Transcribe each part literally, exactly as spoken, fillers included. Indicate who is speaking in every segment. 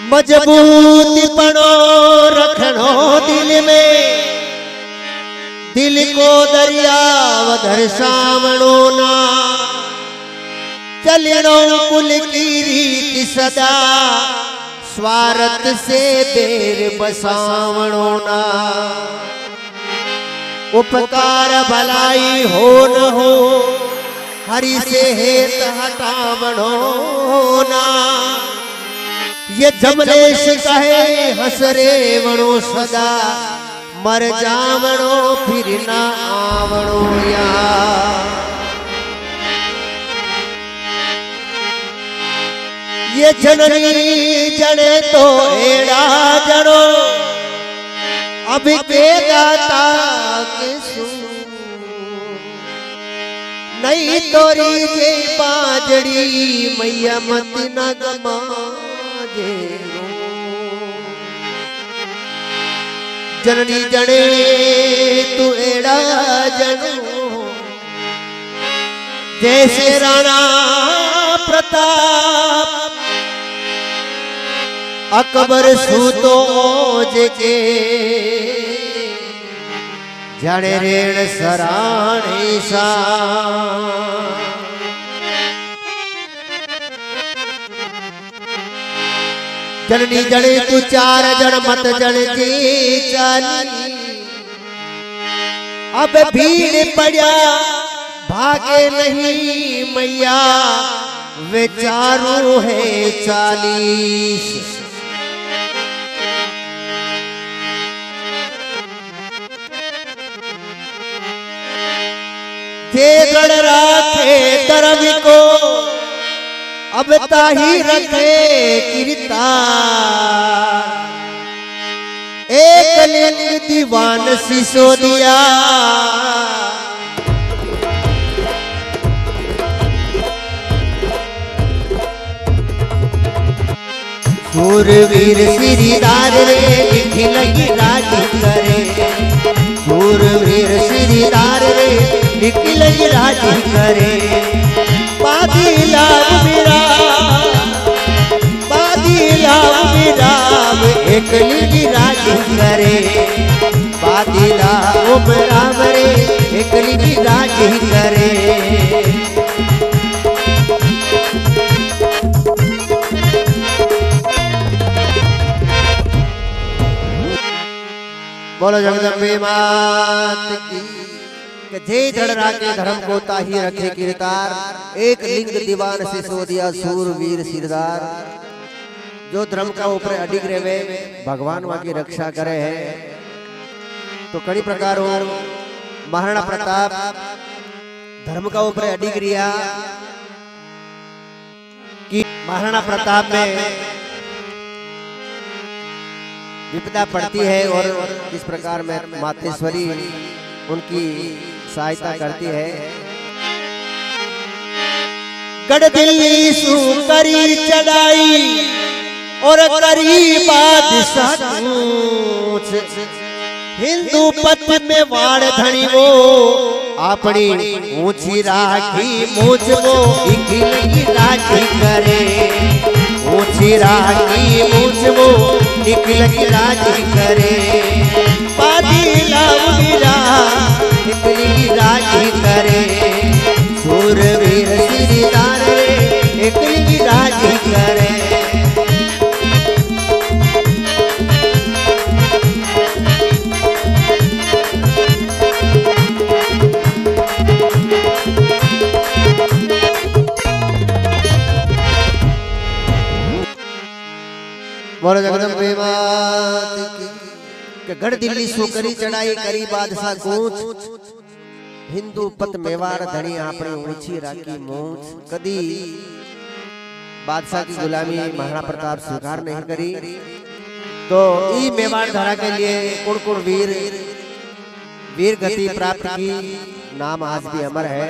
Speaker 1: मजबूती पड़ो रखनो दिल में, दिल को दरिया वधर सावणो ना, चलनो कुल की रीति सदा, स्वार्थ से देर बसावणो ना। उपकार भलाई हो न हो, हरि से हेत हटावणो ना। ये जमलेश कहे हसरे वणो सदा, मर जावणो फिर ना आवणो या। ये जननी जने तो एड़ा जनो, अब के दाता के सू, नहीं तोरी जे बाजड़ी मैया मत न गमा जे। जननी जने तू एड़ा जनो, जैसे राणा प्रताप अकबर सूतो जेके, जड़े रेण सराणे सा। जननी जड़े तू चार जन मत जन जी चाली, अब भीड़ पड़ा भागे नहीं मैया, वे चारों है चालीस। गढ़ राखे धर्म को, अब ताही रखे कीर्ता। एक लिंग दीवान सिसोदिया, सूरवीर श्रीदार रे लिखी लगी राज करे। सूरवीर श्रीदार रे लिखी लगी राज करे। पादिला मेरा पादिला मेरा एक लिखी राज करे। पादिला ओम राम रे एक लिखी राज करे। बोलो जगदम्बे मात की। जे जड़ के धर्म को ताही रखे कीर्तार। एक लिंग दीवान सिसोदिया सूरवीर सिरदार। जो धर्म का ऊपर अडिग रहे भगवान वहां की रक्षा करे है। तो कई प्रकारों महाराणा प्रताप धर्म का ऊपर अडिग रिया कि महाराणा प्रताप में विपदा पड़ती है और इस प्रकार में मातेश्वरी उनकी सहायता करती है। गढ़ दिल्ली सु करी चढ़ाई और करी बादशाह कूच। हिंदू पथ में वाड़ धनी वो अपनी ऊंची राखी मूछ वो इखिली राखी करे। ऊंची राखी मूछ वो इखिली राखी करे। पादिला मीरा इखिली राखी करे। सूरवीर श्रीदार इखिली राखी करे। बोलो जगदम्बे मात की। गढ़ दिल्ली सुकरी चढ़ाई करी बादशाह कूच। हिंदू पत मेवाड़ धनी अपनी ऊंची राखी मूछ। कदी बादशाह की गुलामी महाराणा प्रताप स्वीकार नहीं करी। तो ई मेवाड़ धरा के लिए कुण कुण वीर वीर गति प्राप्त की नाम आज भी अमर है।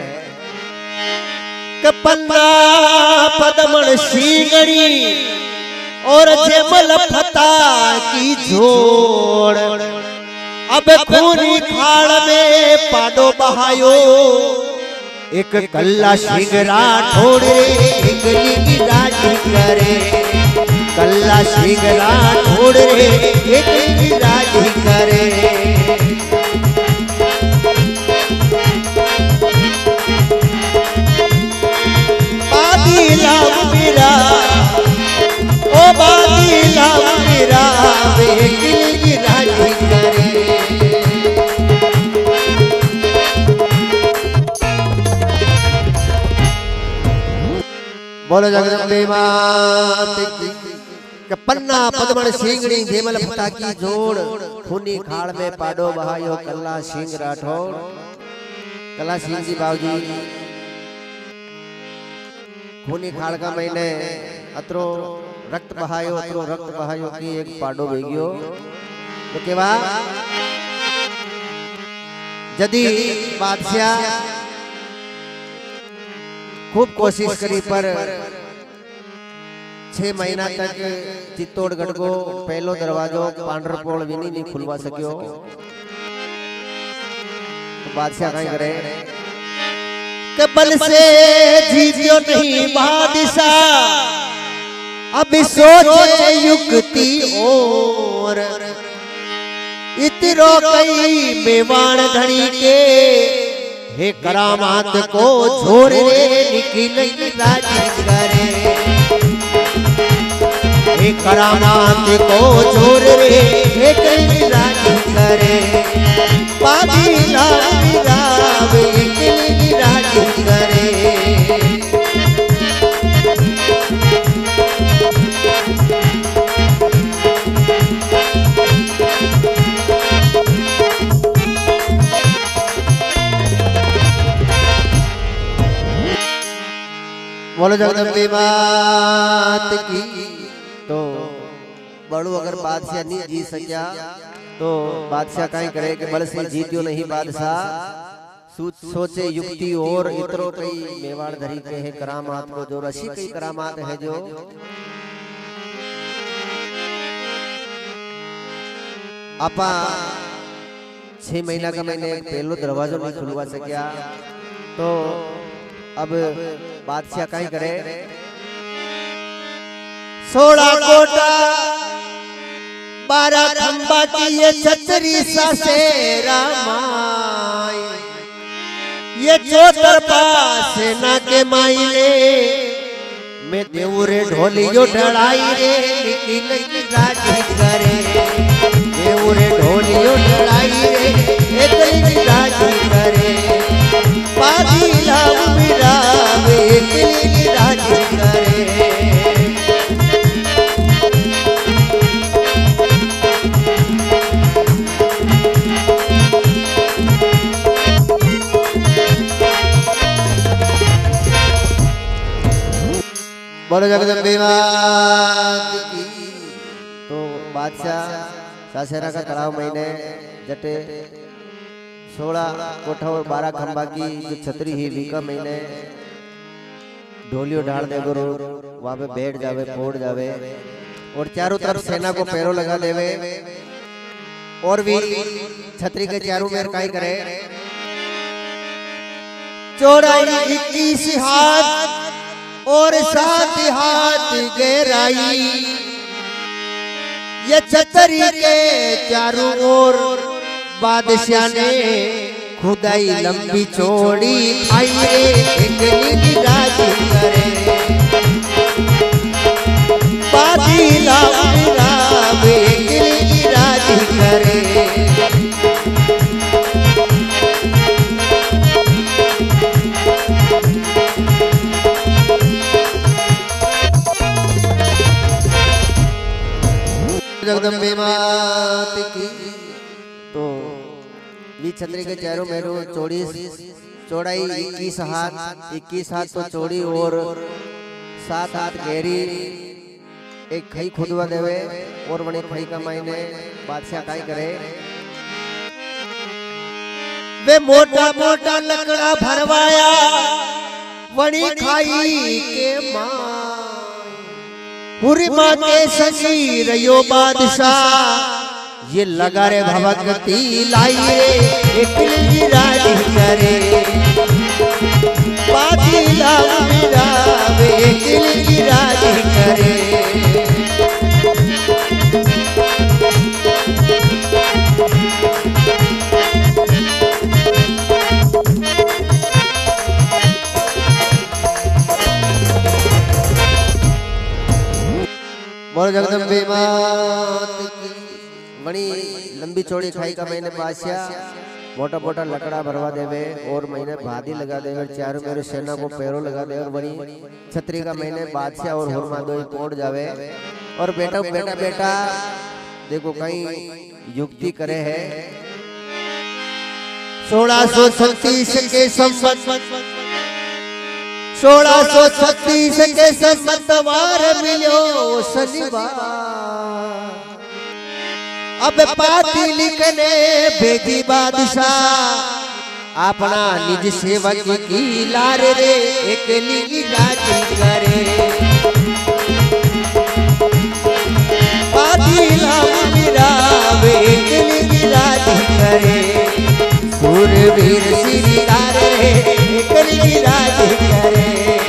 Speaker 1: कपन्ना पदमण सीगड़ी और जेमल फता की जोड़। अब खूनी खाड़ में पाडो बहायो। एक कल्ला सिंगरा ठोड़े एक लिंगी राजी करे। कल्ला सिंगरा ढूंढ रे एक राजी करे। बादीला मेरा ओ बादीला मेरा वे राजी करे। बोलो जगदम्बे मात की। पन्ना पद्मन सिंगड़ी जेमल पता की जोड़ खूनी खाड़ में पाडो बहायो कल्ला सिंह राठौड़। कल्ला सिंह जी बाबूजी खूनी खाड़ का महीने अतरो रक्त बहायो अतरो रक्त बहायो की एक पाडो भेगियो। तो केवा जदी बादशाह खूब कोशिश करी पर छह महीना तक चित्तौड़गढ़ को पहलो दरवाजो पांडरपोल विनी नहीं खुलवा सकियो। तो बादशाह कहीं करे के बल से जीतियो नहीं बादशाह अब सोचे युक्ति और इतरो कई मेवाड़ घड़ी के हे करामात को छोड़ रे निकल राजी करे। हे करामात को छोड़ रे निकल राजी करे। बादीला वे निकल राजी करे। बोलो जगदम्बे मात की। तो बड़ू अगर बादशाह नहीं जीत सकिया तो बादशाह कहीं करे कि बल से जीतियो नहीं बादशाह सोचे युक्ति और इतरो कई मेवाड़ धरी के है करामात को जो रशी कई करामात है जो आपा छह महीना का महीने पहलो दरवाजो नहीं खुलवा सकिया। तो अब बादशाह कहीं करे सोलह कोटा बारह खंबा की ये छतरी सा सेरा माई ये चौतरफा सेना के मायने में देवरे ढोलियो ढड़ाई रे निकल राजी करे। देवरे ढोलियो ढड़ाई रे निकल राजी करे। बादीला मेरा वे निकल राजी करे। बोलो जगदम्बे मात की। तो बादशाह सासेरा का तलाव महीने जटे सोलह कोठा और बारह खंबा की जो छतरी ही वीका महीने ढोलियो ढाल दे गुरु वहां पे बैठ जावे फोड़ जावे और चारों तरफ सेना को पैरों लगा देवे और भी छतरी के चारों मेर काई करे चौड़ाई इक्कीस हाथ और सात हाथ गहराई ये छतरी के चारों ओर बादशाह ने खुदाई लंबी चौड़ी खाई रे एक राजी करे। बादीला मेरा वे राजी करे। जगदम्बे मात की। तो बीच छतरी के चारों मेरों चौड़ी चौड़ाई इक्कीस हाथ इक्कीस हाथ तो चौड़ी और सात हाथ गहरी एक खई खुदवा देवे और वने खई का मायने बादशाह काई करे वे मोटा मोटा लकड़ा भरवाया वनी खाई के मां पूरी मां के ससी रयो बादशाह ये लगा रे भवगती लाई रे एक राजी करे। बादीला मेरा वे एक राजी करे। बोलो जगदम्बे मात की। बड़ी लंबी चौड़ी खाई का मैंने बादशाह मोटा मोटा लकड़ा भरवा देवे और मैंने भादी लगा देवे, चारों मेरे सेना को पैरों लगा दे और बड़ी छतरी का मैंने बादशाह और हुरमा दो पहुंच जावे। और बेटा बेटा बेटा देखो कहीं युक्ति करे है। सोलह सौ छत्तीस के संवत सोलह सौ छत्तीस के संवतवार मिलो शनिवार। अब पाती लिखने भेजी बादशाह अपना निज सेवक की लार रे एक लीली राज करे। पाती लाव एक लीली राज करे। सूरवीर श्री लार रे एक लीली राज करे।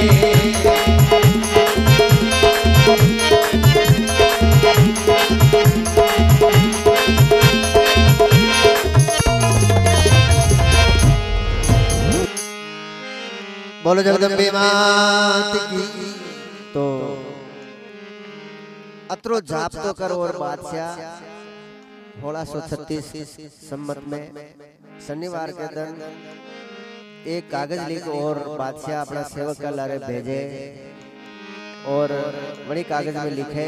Speaker 1: बोलो जगदम्बे मात की। तो अत्रो जाप तो करो और बादशाह सोलह सौ छत्तीस संवत में शनिवार के दिन एक कागज लिख और बादशाह अपना सेवक का लारे भेजे और बड़ी कागज में लिखे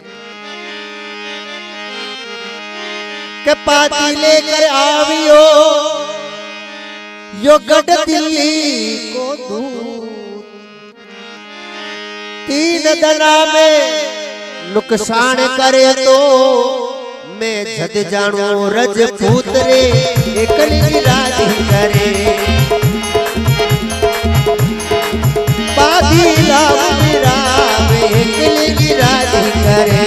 Speaker 1: के पाती लेकर आवियो यो गढ़ दिल्ली को दूत। तीन दना में नुकसान करे तो मैं जद जानू रजपूत रे एकली राज करे। बादी लाभ राम एकली राज करे।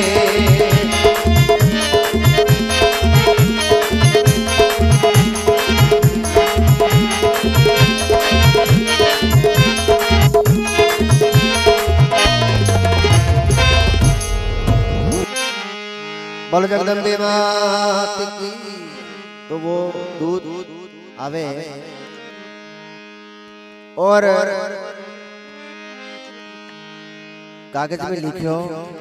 Speaker 1: बोलो जगदम्बे मात की। तो वो दूध आवे और कागज में लिखो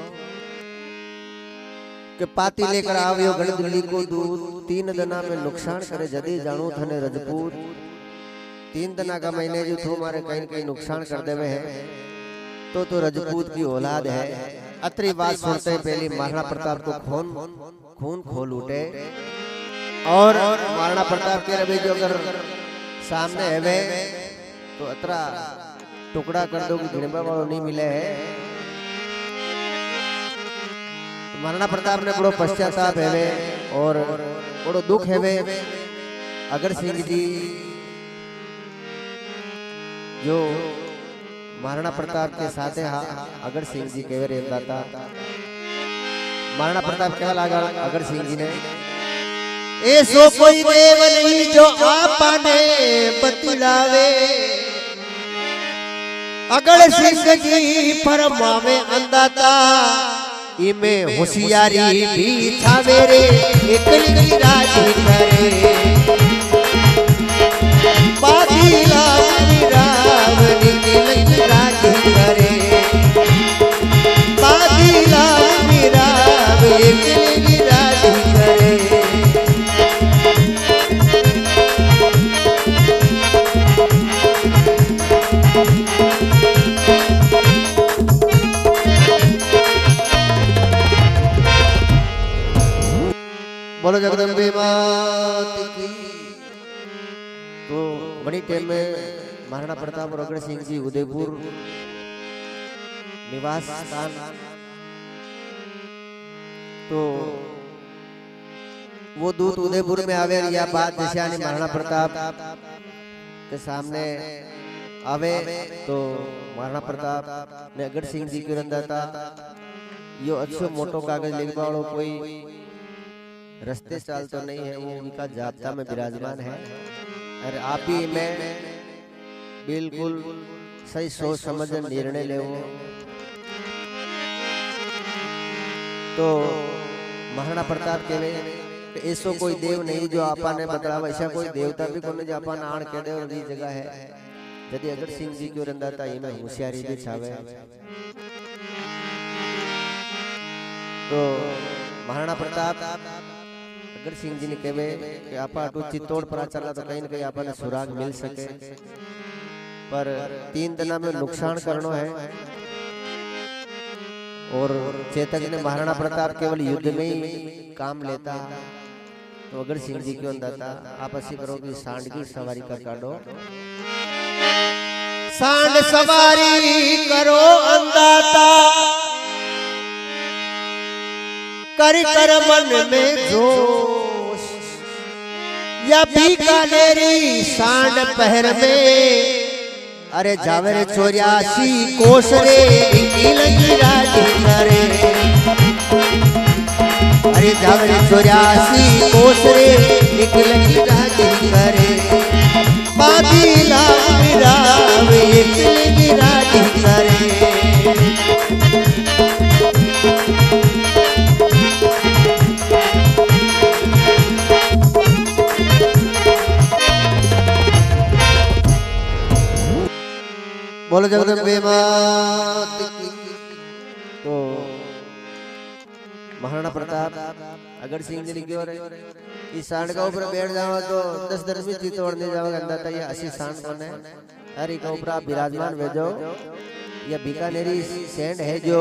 Speaker 1: कि पाती लेकर आवियो गढ़ दिल्ली को दूध। तीन दना में नुकसान करे जदी जानू थने रजपूत। तीन दना का महीने जो थो मारे कहीं कहीं नुकसान कर देवे है तो तो रजपूत की औलाद है। अत्री बात सुनते पहले महाराणा प्रताप को खून खून खोल उठे और महाराणा प्रताप के रवि जो अगर सामने है तो अतरा टुकड़ा कर दो कि गिणबा वालों नहीं मिले है। तो महाराणा प्रताप ने बड़ो पश्चाताप है और बड़ो दुख है। अगर सिंह जी जो महाराणा प्रताप के साथ अगर सिंह जी कह रहे दाता महाराणा प्रताप क्या लगा अगर सिंह जी ने ऐसो कोई देव नहीं जो आपने बतलावे। अगर सिंह जी फरमावे अंदाता इमे होशियारी भी छावे रे एकली राज करे। बादी लाव राम निकली राज करे। बादी लाव राम एकली राज करे। बोलो जगदम्बे मात की। तो बड़ी टाइम में महाराणा प्रताप और अग्र सिंह जी उदयपुर निवास स्थान तो वो दूत उदयपुर में आवे या बात जैसे महाराणा प्रताप के सामने आवे तो महाराणा प्रताप ने अग्र सिंह जी के रंदाता यो अच्छो मोटो कागज लिखवा वालों कोई रस्ते चाल तो नहीं है, वो उनका जाब्ता में विराजमान है। अरे आप ही मैं बिल्कुल सही सोच समझ निर्णय ले। तो महाराणा प्रताप के ऐसो कोई देव नहीं जो आपा ने बतलावा। ऐसा कोई देवता भी कोई जो आपा आण कह दे और ये जगह है। यदि अगर सिंह जी को रंदाता इनमें होशियारी भी छावे तो महाराणा प्रताप अगर सिंह जी ने कहे कि आप आटू चित्तौड़ पर चला तो कहीं न कहीं आपने सुराग मिल सके, पर तीन दिन में नुकसान करना है। और चेतक ने महाराणा प्रताप केवल युद्ध में ही काम लेता, तो अगर सिंह जी क्यों अंदाता आप ऐसी करो कि सांड की सवारी कर काटो, सांड सवारी करो अंदाता, कर कर मन में जोश, या बीकानेरी सांड पहर में, अरे जावे रे चौरासी कोस रे लगी राजी करे, अरे जावे रे चौरासी कोस रे लगी राजी करे, बादीला रावे लगी राजी करे। बोलो जगदम्बे मात की। तो महाराणा प्रताप अगर सिंह जी लिखे और इस सांड का ऊपर बैठ जाओ तो दस दस में चित्तौड़ नहीं जाओगे, अंदाता ये अस्सी सांड कौन है, अरे का ऊपर आप विराजमान भेजो, या बीकानेरी सैंड है जो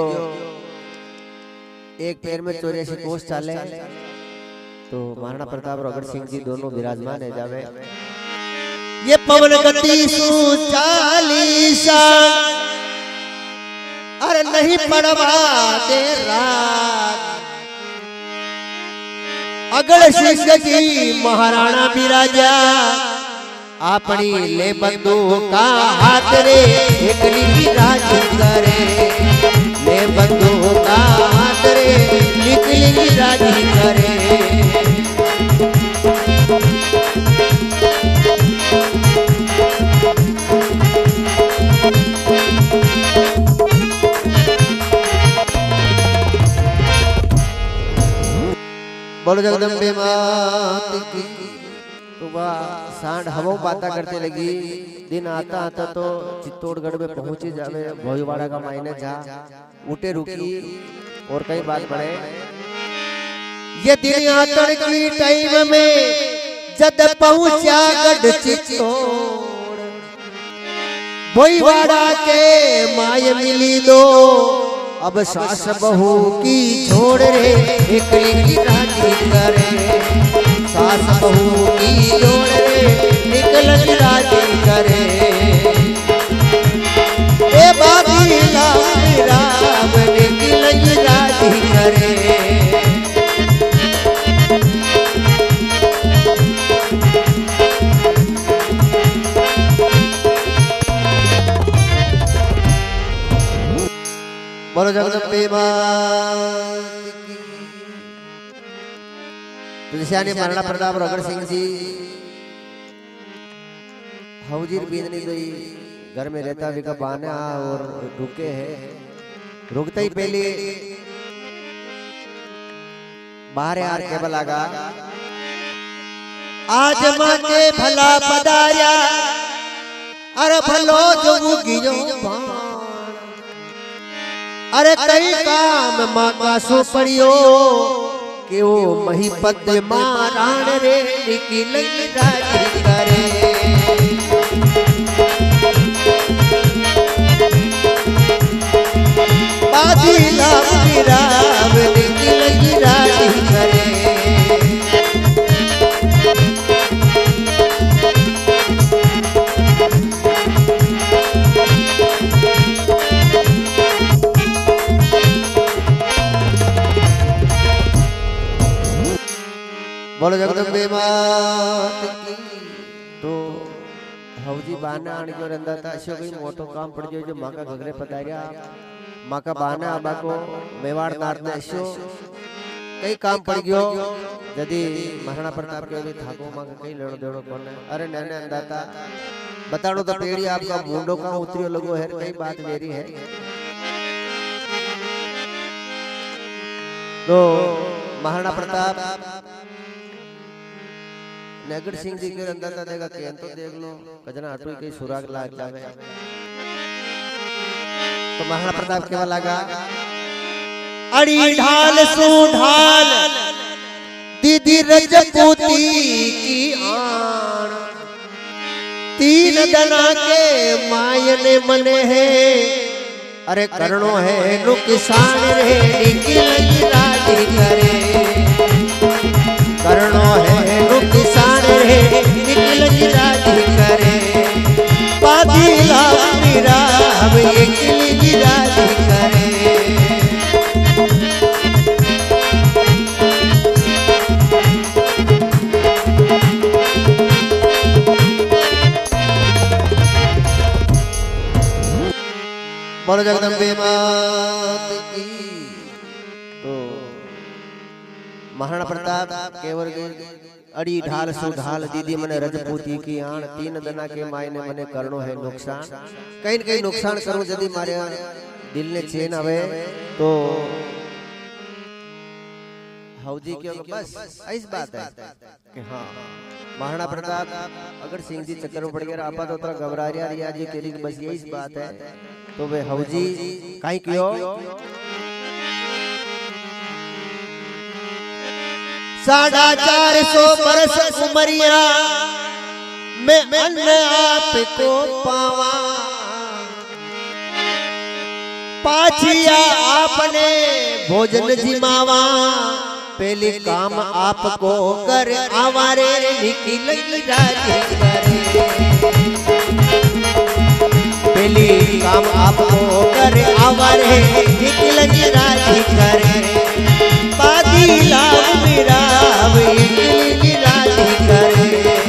Speaker 1: एक पैर में चौरासी कोस चाले, तो महाराणा प्रताप और अगर सिंह जी दोनों विराजमान है जावे। ये पवन गति सु चालीसा, अरे नहीं पड़वा दे रात, अगल सिंह जी महाराणा बिराजा, अपनी ले बंदूक का हाथ रे एकली राज करे, ले बंदूक का हाथ रे निकली राज करे। बोलो जगदम्बे मात की। तो वह सांड हवा बाता करते लगी, दिन आता आता तो चित्तौड़गढ़ में पहुंची जावे, भोईवाड़ा का मायने जा उठे रुकी और कई बात पड़े। ये दिन आतड़ की टाइम में जद पहुंचा गढ़ चित्तौड़, भोईवाड़ा के माय मिली दो, अब सास बहू की छोड़ रे एकली राजी करे, सास बहू की छोड़ रे निकल राजी करे, ए बादीला राम निकल राजी करे। बोलो जगदम्बे मात की। तो जैसे महाराणा प्रताप और अगर सिंह जी हौजीर बीतनी तो घर में रहता भी का बहाना और रुके है, रुकते ही पहले बाहर यार केबल आगा, आज माँ के भला पदारिया, अरे भलो जो गियो अरे कई काम माँ का सो पड़ियो, कि वो मही पद माराण रे निकल राजी करे, बादीला राम निकल राजी करे। बोलो जगदम्बे मात की। तो हौजी बहाना आने जो रंदा था अशो कोई मोटो काम पड़ जो जो माँ का घगरे पधारिया, माँ का बहाना आबा को मेवाड़ नारने अशो कई काम पड़ गयो, यदि महाराणा प्रताप के भी थाको माँ का कई लड़ो देड़ो कौन है, अरे नैने अंदाता बताड़ो तो पेड़ी आपका मुंडो का उतरियो लगो है, कई बात मेरी है। तो महाराणा प्रताप नगर सिंह जी के अंदर था देगा केन तो देख लो कजना हटो कई सुराग लाग जावे। तो महाराणा प्रताप केवा लगा, अड़ी ढाल सो ढाल दीदी रजपूती की आन तीन दना के मायने मने है अरे करणो है नुकसान रे निकल राजी करे करणो है नुकसान रे निकल राजी करे पादिला मेरा अब निकल राजी करे बोलो जगदम्बे मात की। तो महाराणा प्रताप केवल अड़ी ढाल सुढाल दीदी मने रजपूती की आन तीन दना के मायने मने करनो है नुकसान कहीं न कहीं नुकसान करूं यदि मारे दिल ने चैन आवे तो हौजी क्यों बस इस बात है कि हाँ महाराणा प्रताप अगर सिंह जी चक्कर में पड़ गया आपा तो उतना घबरा रहा रिया जी तेरी बस यही इस बात है तो वे हौजी काई क्यों साढ़ा चार सौ बरस उमरिया मैं अन्न आपको पावा पाछिया आपने भोजन जिमावा पहले काम आपको कर आवारे निकल राजी करे पहले काम आपको कर आवारे निकल राजी करे पादिला मेरा निकल राजी करे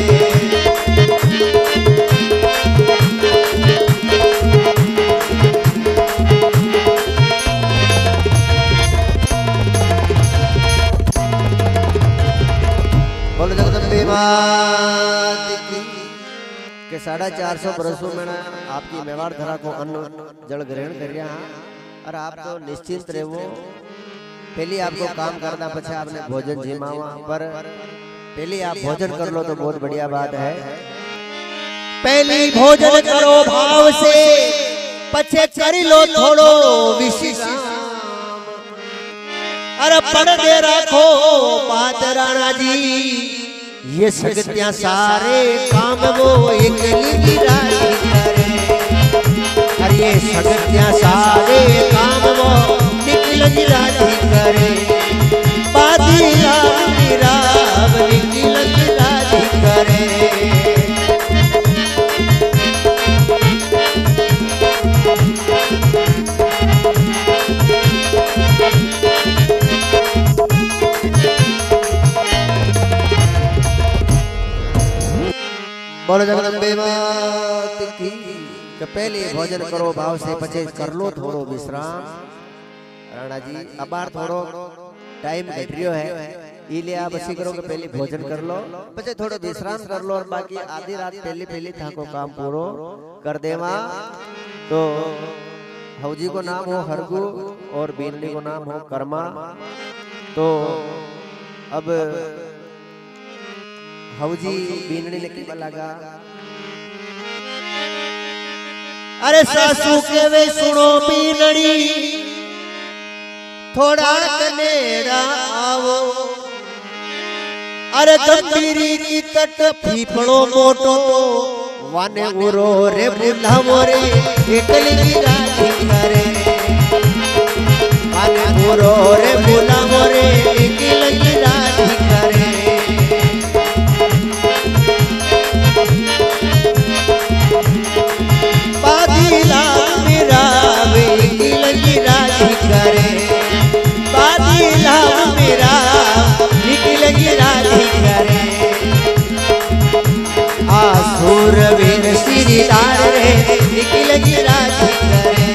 Speaker 1: बोलो जगदम्बे मात की के साढ़ा चार सौ बरसों में आपकी मेवाड़ धरा को अन्न जल ग्रहण कर रहा है और आप तो निश्चिंत रहो पहले आपको काम करना पछा आपने भोजन जिमावा पर पहले आप भोजन कर लो तो बहुत बढ़िया बात है पहले भोजन करो भाव से पछे कर लो थोड़ो विश्राम अरे पढ़ दे रखो बात राणा जी ये सगत्या सारे काम वो एक लिखी राजी करे अरे ये सगत्या सारे काम वो निकल राजी करे पादिला मेरा निकल राजी करे बोलो जगदम्बे मात की कि पहले भोजन करो भाव से पचे कर लो थोड़ो विश्राम राणा जी अबार थोड़ो टाइम घट रियो है इले आप ऐसी करो कि पहले भोजन कर लो पचे थोड़ो विश्राम कर लो और बाकी आधी रात पहले पहले था को काम पूरो कर देवा तो हौजी को नाम हो हरगु और बीनली को नाम हो कर्मा तो अब हौजी बीनड़ी ने की लगा अरे सासू के वे सुनो बीनड़ी थोड़ा कनेड़ा आओ अरे गंभीरी की तट फीफड़ो मोटो वाने उरो रे बुलावो रे एकली राजी करे वाने उरो रे बुलावो रे एकली राजी करे पादिला मेरा निकल राजी करे पादिला मेरा निकल राजी करे आसुर वीर श्रीदार रे निकल राजी करे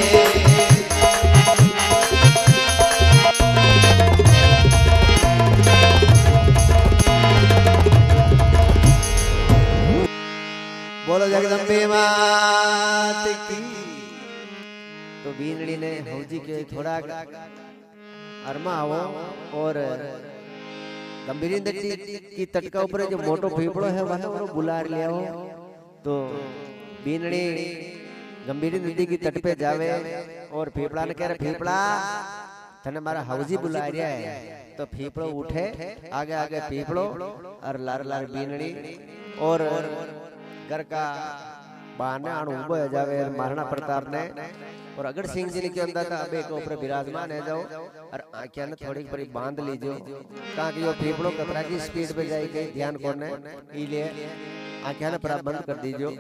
Speaker 1: बोलो जगदम्बे मात की। तो बीनड़ी ने हौजी के थोड़ा अरमा आओ और गंभीरी नदी की तट का ऊपर जो मोटो फेफड़ो है वह वो बुला ले आओ तो बीनड़ी गंभीरी नदी की तट पे जावे और फेफड़ा ने कह रहे फेफड़ा थने मारा हौजी बुला रहा है तो फीपड़ो उठे आगे आगे फीपड़ो और लार लार बीनड़ी और घर का बाने आण उबो है जावे महाराणा प्रताप ने और अगर सिंह जी ने के अंदर था अबे के ऊपर विराजमान है जाओ और आंखें ने थोड़ी परी बांध लीजो कहा कि यो फीपड़ो कतरा की स्पीड पे जाई गई ध्यान करने इसलिए आंखें ने पर बंद कर दीजो।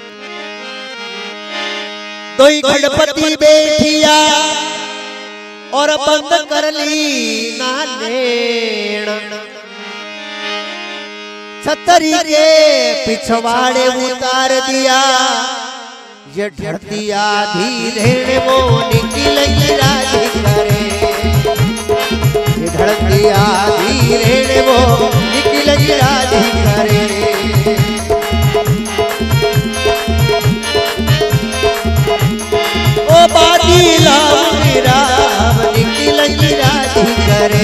Speaker 2: दोई गणपति बैठिया और बंद कर ली नानेण छतरी के पिछवाड़े उतार दिया ये ढड़ती आधी रेण वो निकल राजी करे ये ढड़ती आधी रेण वो निकल राजी करे ओ बाजी लाम राम निकल राजी करे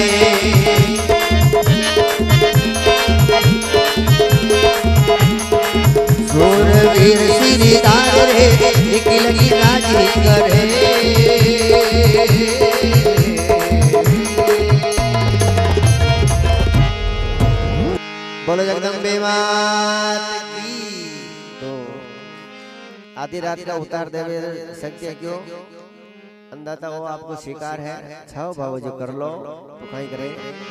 Speaker 2: सूरवीर श्रीदार रे निकल राजी करे
Speaker 1: बोलो जगदम्बे मात की। तो आधी रात का उतार देवे सकते है क्यों अंदाजा वो आपको स्वीकार है छाओ भाव जो कर लो तो कहीं करे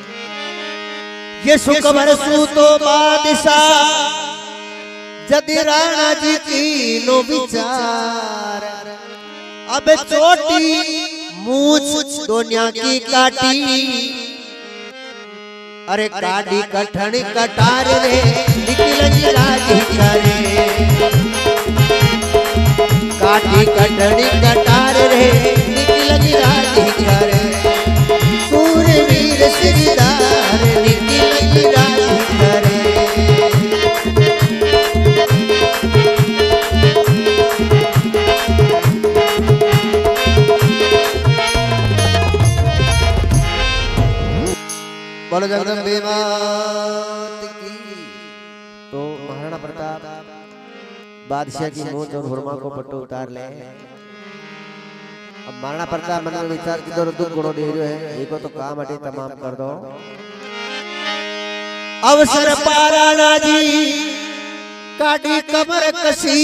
Speaker 2: ये सुख बरसू तो बादशाह जदि राणा जी की नो विचार अब चोटी मूछ दुनिया की काटी अरे काटी कठन कटार रे निकल राजी करे काटी कठन कटार रे निकल राजी करे सूरवीर श्रीदार निकल राजी करे
Speaker 1: बोलो जगदम्बे मात की। तो महाराणा प्रताप बादशाह की मूंछ और हुरमा को पट्टो उतार ले। अब महाराणा प्रताप मन में विचार की दो दुख गुणों दे जो है एक तो काम अटे तमाम कर दो
Speaker 2: अवसर पाराणा जी काटी कमर कसी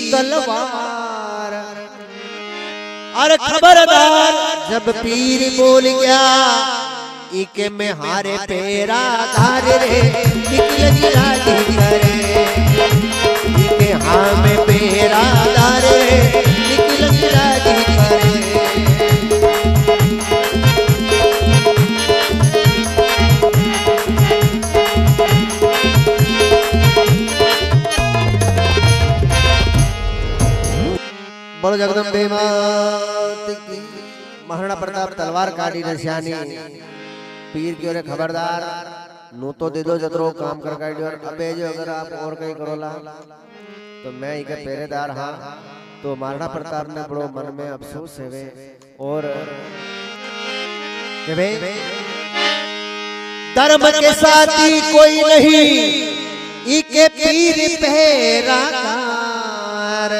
Speaker 2: तलवार अरे खबरदार जब पीर बोल गया इके में हारे पेरा धार रे निकल राजी करे इके हाँ में पेरा धार रे निकल राजी करे
Speaker 1: बोलो जगदम्बे मात की। महाराणा प्रताप तलवार काटी नशानी पीर की ओरे खबरदार नू तो दे दो जतरो काम कर काट और अबे जो अगर आप और कहीं करोला तो मैं इके पहरेदार हाँ। तो महाराणा प्रताप ने बड़ो मन में अफसोस है वे और के भाई
Speaker 2: धर्म के साथी कोई नहीं इके पीर पहरादार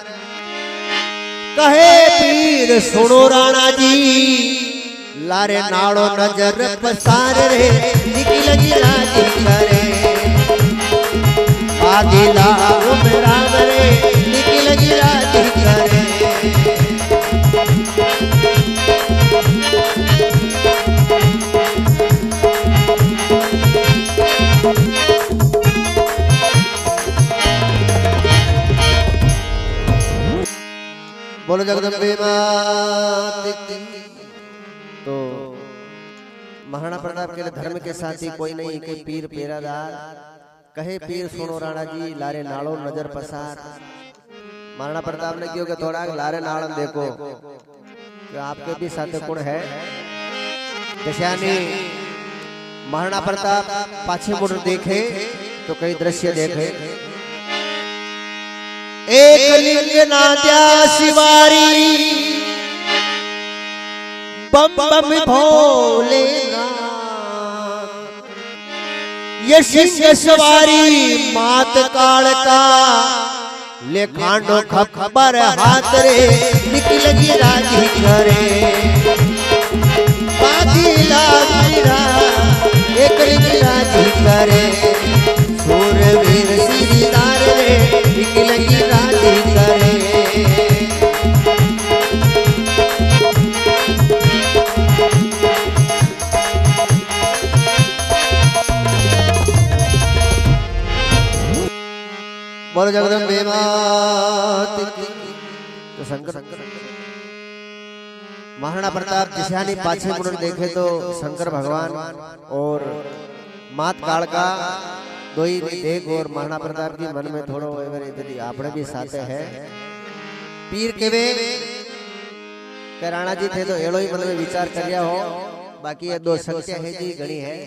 Speaker 2: कहे पीर सुनो राणा जी लारे नाड़ो नजर पसार रे निकल राजी करे आदि लाम राम रे निकल राजी करे
Speaker 1: बोलो जगदम्बे मात की। तो महाराणा प्रताप के लिए धर्म के साथी कोई नहीं के पीर पेरादार कहे पीर सुनो राणा जी लारे नाड़ो नजर पसार। महाराणा प्रताप ने क्यों के थोड़ा लारे नाड़न देखो कि आपके भी साथ गुण है दशानी। महाराणा प्रताप पाछे मुड़ देखे तो कई दृश्य देखे
Speaker 2: एक लिंग नाद्या शिवारी बम बम भोले ये सिंह सवारी मात काल का ले खांडो खबर हाथ रे निकल राजी करे
Speaker 1: बोलो जगदम्बे मात की। तो शंकर महाराणा प्रताप जिशानी पाछे मुड़ देखे तो शंकर भगवान और मात कालका दो ही देख और महाराणा प्रताप की मन में थोड़ो इधर आपने भी साथे है पीर के वे के राणा जी थे तो एड़ो ही मन में विचार कर हो बाकी ये दो सत्य है जी गणी है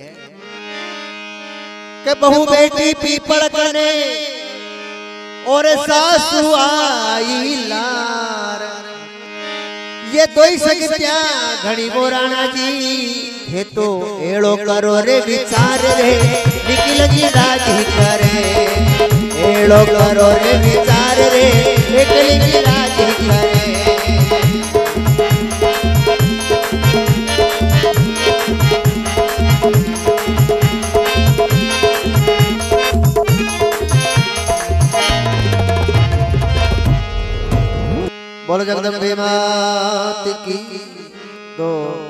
Speaker 1: के बहु बेटी पीपल कने और सासू आई लार ये दो ही सत्या घड़ी वो राणा जी हे तो एड़ो करो रे विचार रे निकल जी राजी करे एड़ो करो रे विचार रे निकल जी राजी करे बोलो जगदम्बे मात की। तो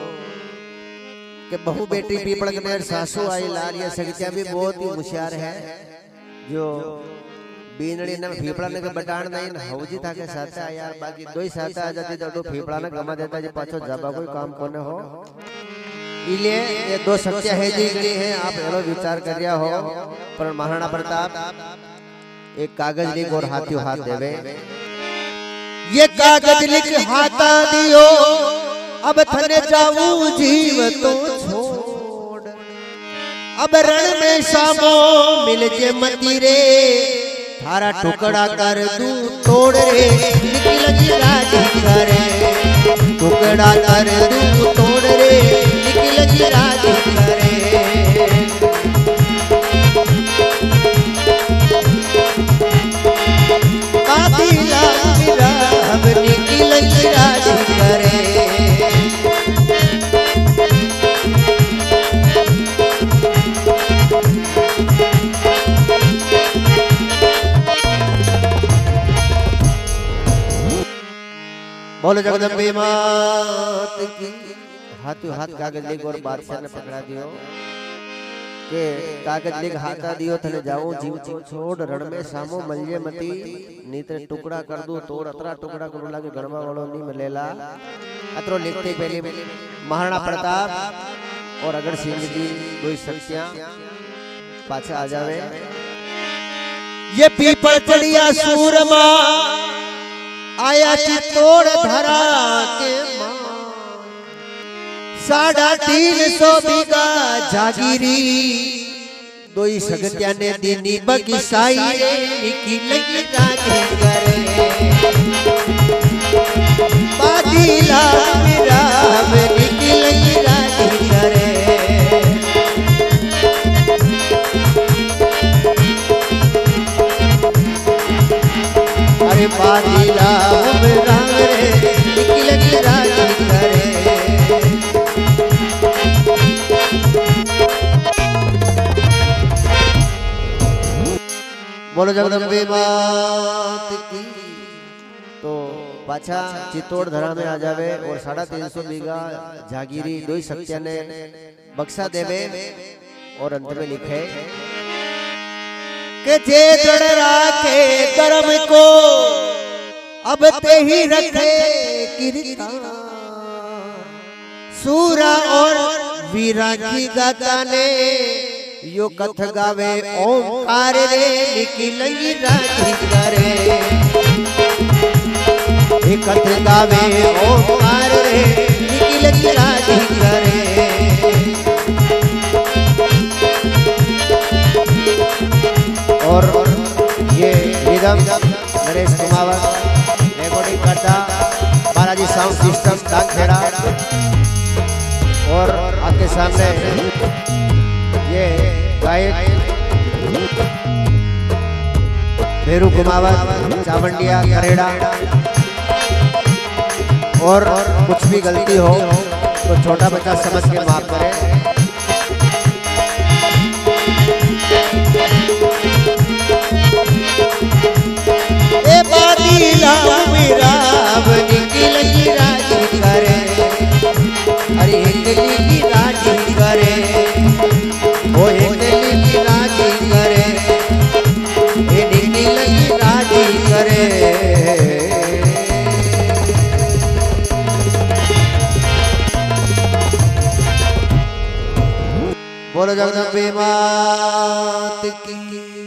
Speaker 1: के बहु बेटी पीपल कनेर सासू आई लाल ये सगिया भी बहुत ही होशियार है जो बीनड़ी ने फीपड़ा ने बटाण नहीं हौजी था के साथ यार बाकी दो ही साथ आ जाती तो फीपड़ा ने गमा देता जो पाछो जाबा कोई काम कोने हो इसलिए ये दो सत्य है जी गई है आप एलो विचार कर रिया हो पर महाराणा प्रताप एक कागज लिख और हाथों हाथ देवे ये कागज लिख हाथा दियो अब थने जाऊं जीव तो छोड़ अब रण में सामो मिल जे मती रे थारा टुकड़ा कर दूं तोड़ रे निकल जी राजी करे टुकड़ा कर दूं तोड़ रे निकल जी राजी करे काबिला मेरा अब निकल जी राजी करे बोलो जगदम्बे मात की। हाथों हाथ कागज लिख और बादशाह ने पकड़ा दियो के कागज लिख हाथा दियो थने जाओ जीव तो छोड़ रण में सामो मलजे मती नीते टुकड़ा कर दू तोड़ अतरा टुकड़ा करू लागे गणवा वालो नी मिलेला अतरो लिखते पहले महाराणा प्रताप और अगर सिंह जी दो सत्या पाछे आ जावे ये पीपल चढ़िया सूरमा आया चित्तौड़ धरा के साढ़ा तीन सौ बीघा जागीरी दो ही सगत्या ने दीनी बगिसाई निकी लगी राजी करे बादीला मेरा निकी लगी राजी करे अरे बादीला मेरा निकी लगी राजी करे बोलो जगदम्बे मात की। तो पाछा चित्तौड़ धरा में आ जावे और साढ़ा तीन सौ बीघा जागीरी दो ही सत्या ने बक्सा देवे और अंत में लिखे के जे दृढ़ राखे कर्म को अब ते ही रखे कीर्ता सूरा और वीरा की गाता ने यो कथ गावे ओंकार रे निकल राजी करे ये कथ गावे ओंकार रे निकल राजी करे और ये रिदम नरेश कुमावत रिकॉर्डिंग करता बालाजी साउंड सिस्टम डाकखेड़ा और आपके सामने ये गायक भेरू कुमावत चावंडिया करेड़ा और कुछ भी गलती हो तो छोटा बच्चा समझ के माफ करे। ए बादीला मेरा निकल की राजी करे अरे निकल की राजी करे ओ निकल की राजी करे ए निकल की बोलो जगदम्बे मात की।